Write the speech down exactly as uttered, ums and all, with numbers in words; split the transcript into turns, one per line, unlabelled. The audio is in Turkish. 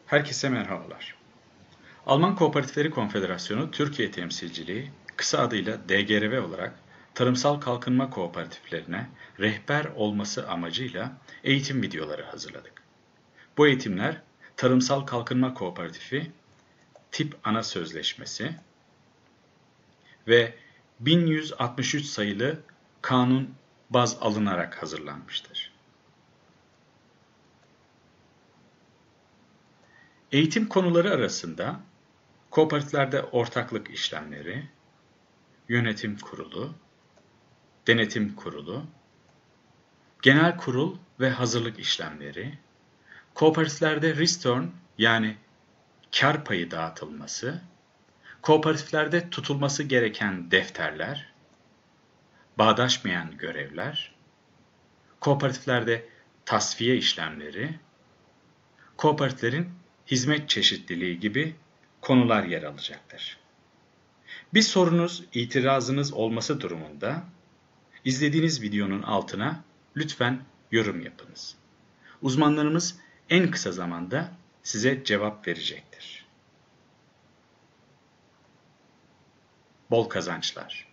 Herkese merhabalar. Alman Kooperatifleri Konfederasyonu Türkiye Temsilciliği, kısa adıyla D G R V olarak tarımsal kalkınma kooperatiflerine rehber olması amacıyla eğitim videoları hazırladık. Bu eğitimler Tarımsal Kalkınma Kooperatifi Tip Ana Sözleşmesi ve bin yüz altmış üç sayılı kanun baz alınarak hazırlanmıştır. Eğitim konuları arasında kooperatiflerde ortaklık işlemleri, yönetim kurulu, denetim kurulu, genel kurul ve hazırlık işlemleri, kooperatiflerde return yani kar payı dağıtılması, kooperatiflerde tutulması gereken defterler, bağdaşmayan görevler, kooperatiflerde tasfiye işlemleri, kooperatiflerin hizmet çeşitliliği gibi konular yer alacaktır. Bir sorunuz, itirazınız olması durumunda izlediğiniz videonun altına lütfen yorum yapınız. Uzmanlarımız en kısa zamanda size cevap verecektir. Bol kazançlar.